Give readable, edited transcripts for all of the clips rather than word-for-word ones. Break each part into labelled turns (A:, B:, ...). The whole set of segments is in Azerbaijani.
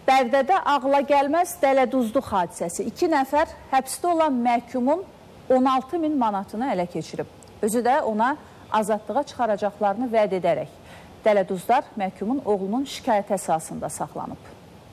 A: Bərdədə ağla gəlməz dələduzluq hadisəsi. 2 nəfər həbsdə olan məhkumun 16.000 manatını ələ keçirib. Özü də ona azadlığa çıxaracaqlarını vəd edərək. Dələduzlar məhkumun oğlunun şikayət əsasında saxlanıb.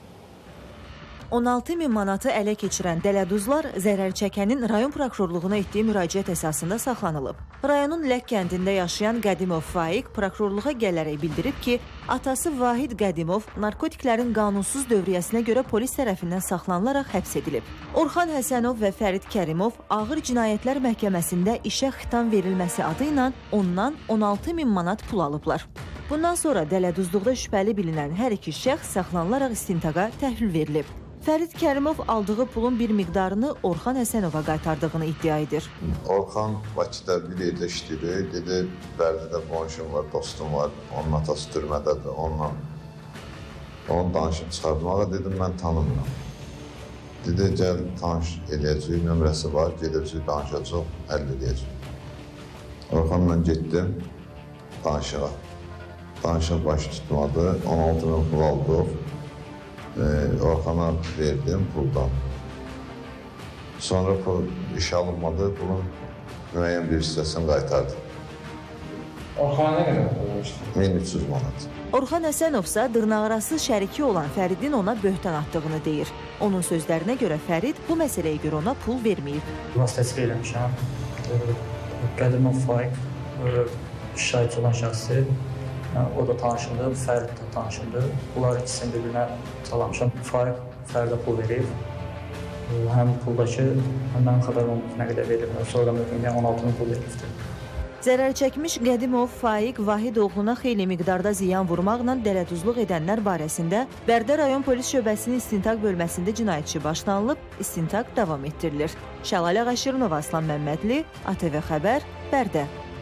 B: 16.000 manatı ələ keçirən dələduzlar zərər çəkənin rayon prokurorluğuna etdiyi müraciət əsasında saxlanılıb. Rayonun Lək kəndində yaşayan Qədimov Faiq prokurorluğa gələrək bildirib ki, atası Vahid Qədimov narkotiklərin qanunsuz dövriyyəsinə görə polis tərəfindən saxlanılaraq həbs edilib. Orxan Həsənov və Fərid Kərimov Ağır Cinayətlər Məhkəməsində işə xitam verilməsi adı ilə ondan 16.000 manat pul alıblar. Bundan sonra dələduzluqda şübhəli bilinən hər iki şəxs saxlanılaraq istintaqa təhvil verilib. Fərid Kərimov aldığı pulun bir miqdarını Orxan Həsənova qaytardığını iddia edir.
C: Orxan Bakıda bir yerdə işləyir, dedi, Bərdidə qonşum var, dostum var, onun atası türmədədir, onu danışıb çıxartmağa dedim, mən tanımıram. Dedi, gəl tanış eləyəcək, nömrəsi var, gedəcək, danışacaq, həll eləyəcək. Orxanla getdim, danışığa. Danışıq başı tutmadı, 16.000 pul aldıq. Orxana verdim puldan. Sonra pul işə alınmadı, pulun müəyyən bir hissəsini qaytardı.
D: Orxana nə qədər pul vermişdi?
C: 1300 manat.
B: Orxan Həsənovsa dırnaqarası şəriki olan Fəridin ona böhtan atdığını deyir. Onun sözlərinə görə Fərid bu məsələyə görə ona pul verməyib.
D: Vasitəçilik eləmişəm. Qədimov Faiq şahid olan şəxsi. O da tanışımdır, Fərid də tanışımdır. Bunlar ikisini bir-birinə çalamışam. Faiq Fəridə pul verib. Həm puldakı, həm mənim xəbər olmaq nə qədər verilib. Sonra mümkün 16.000 pul verilibdir.
B: Zərər çəkmiş Qədimov Faiq Vahid oğluna xeyli miqdarda ziyan vurmaqla dələduzluq edənlər barəsində Bərdə rayon polis şöbəsinin istintaq bölməsində cinayətçi başlanılıb, istintaq davam etdirilir. Şəlalə Qaşırınova, Aslan Məmmədli, ATV Xəbər, Bərdə.